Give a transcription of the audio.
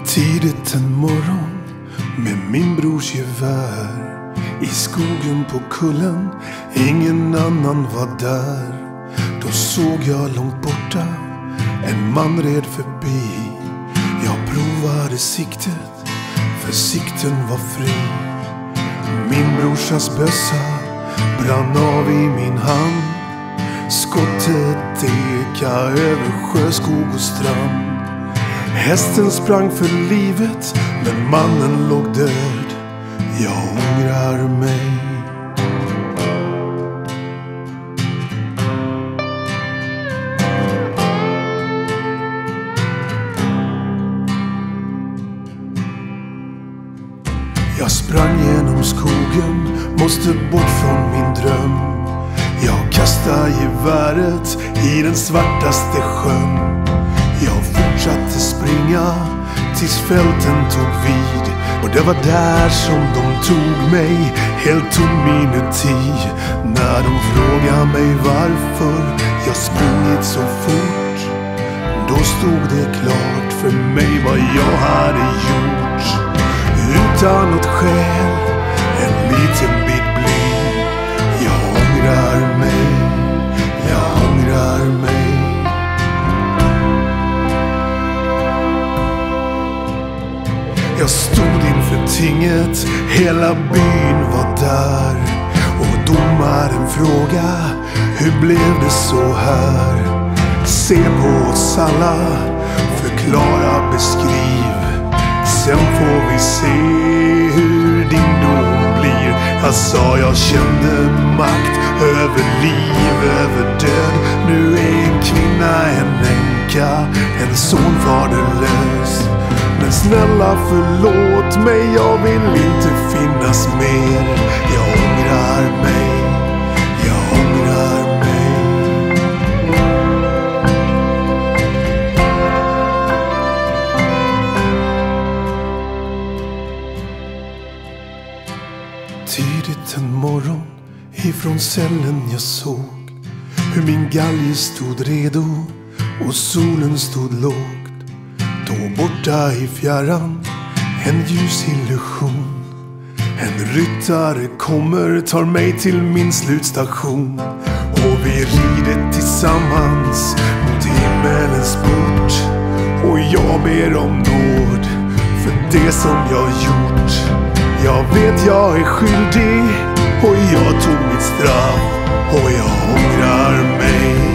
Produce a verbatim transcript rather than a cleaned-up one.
Tidigt en morgon med min brors gevär i skogen på kullen, ingen annan var där. Då såg jag långt borta en man red förbi. Jag provade siktet, för sikten var fri. Min brorsas bössa brann av i min hand. Skottet ekade över sjö, skog och strand. Hästen sprang för livet, men mannen låg död. Jag ångrar mig. Jag sprang genom skogen, måste bort från min dröm. Jag kastade geväret i den svartaste sjön. Jag fortsatte springa tills fälten tog vid. Och det var där som de tog mig, helt tom inuti. När de frågade mig varför jag sprungit så fort, då stod det klart för mig vad jag hade gjort. Utan något skäl, en liten bit blind. Jag ångrar mig, jag ångrar mig. Jag stod inför tinget, hela byn var där. Och domaren frågade, hur blev det så här? Se på oss alla, förklara, beskriv. Sen får vi se hur din dom blir. Jag sa jag kände makt över liv, över död. Nu är en kvinna en änka, en son faderlös. Men snälla förlåt mig, jag vill inte finnas mer. Jag ångrar mig, jag ångrar mig. Tidigt en morgon ifrån cellen jag såg hur min galge stod redo och solen stod lågt. Då borta i fjärran en ljus illusion. En ryttare kommer, tar mig till min slutstation. Och vi rider tillsammans mot himmelens port. Och jag ber om nåd för det som jag gjort. Jag vet jag är skyldig och jag tog mitt straff. Och jag ångrar mig.